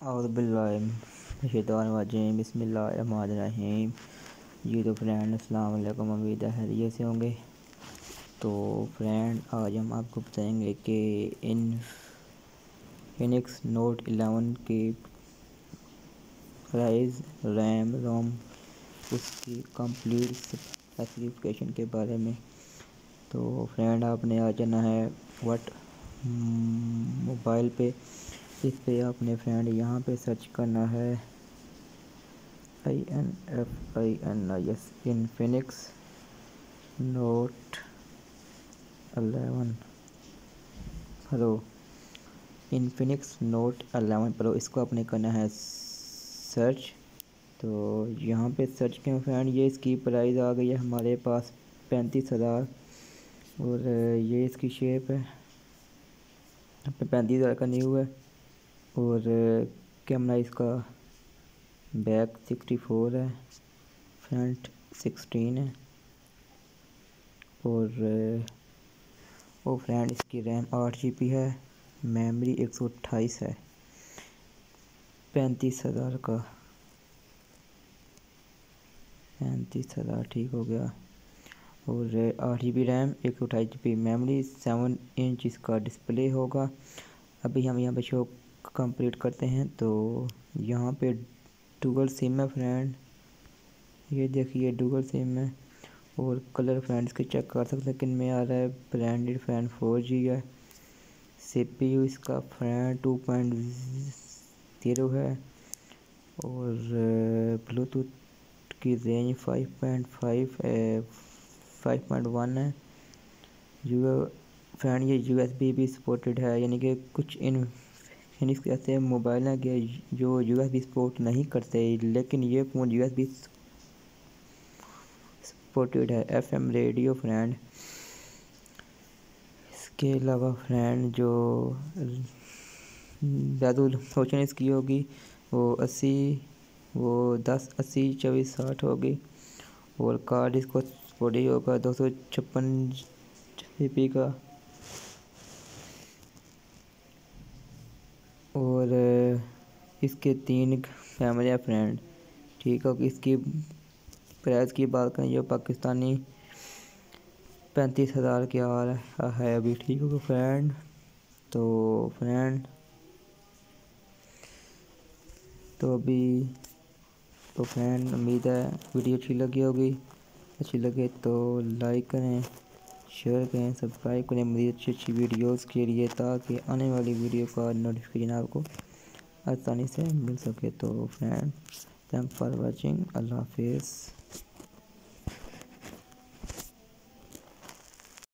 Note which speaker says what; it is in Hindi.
Speaker 1: औज़ुबिल्लाहिमिनश्शैतानिर्रजीम बिस्मिल्लाहिर्रहमानिर्रहीम। जी तो फ्रेंड अस्सलाम वालेकुम, उम्मीद है खैरियत से होंगे। तो फ्रेंड आज हम आपको बताएंगे कि इनफिनिक्स नोट 11 की प्राइस, रैम रोम, उसकी कंप्लीट स्पेसिफिकेशन के बारे में। तो फ्रेंड आपने आ जाना है मोबाइल पे। इस पे आपने फ्रेंड यहाँ पे सर्च करना है INFINIX Infinix note 11 pro. Infinix note 11 pro इसको आपने करना है सर्च। तो यहाँ पे सर्च के फ्रेंड ये इसकी प्राइस आ गई है हमारे पास 35,000 और ये इसकी शेप है। यहाँ पे 35,000 का न्यू है और कैमरा इसका बैक 64 है, फ्रंट 16 है और फ्रेंड इसकी रैम 8 GB है, मेमोरी 128 है। 35,000 का 35,000 ठीक हो गया। और 8 GB RAM, 128 GB memory, 7 inch इसका डिस्प्ले होगा। अभी हम यहाँ पे शो कंप्लीट करते हैं। तो यहाँ पे डुअल सिम है फ्रेंड, ये देखिए डुअल सिम है। और कलर फ्रेंड्स के चेक कर सकते हैं किन में आ रहा है। ब्रांडेड फ्रेंड 4G है। CPU इसका फ्रेंड 2.0 है और ब्लूटूथ की रेंज 5.1 है। फ्रेंड ये USB भी सपोर्टेड है, यानी कि कुछ इनफिनिक्स ऐसे मोबाइल हैं कि जो USB सपोर्ट नहीं करते, लेकिन ये फ़ोन USB सपोर्टेड है। FM radio friend. इसके अलावा फ्रेंड जो रेजोल्यूशन इसकी होगी वो 10 80 24 60 होगी और कार्ड इसको सपोर्ट ही होगा 256 GB का। और इसके 3 कैमरे हैं फ्रेंड, ठीक है। इसकी प्राइस की बात करें जो पाकिस्तानी 35,000 के आ रहा है अभी, ठीक है फ्रेंड। तो फ्रेंड उम्मीद है वीडियो अच्छी लगी होगी। अच्छी लगे तो लाइक करें, शेयर करें, सब्सक्राइब करें मज़ीद अच्छी वीडियोस के लिए, ताकि आने वाली वीडियो का नोटिफिकेशन आपको आसानी से मिल सके। तो फ्रेंड थैंक्स फॉर वाचिंग, अल्लाह हाफिज़।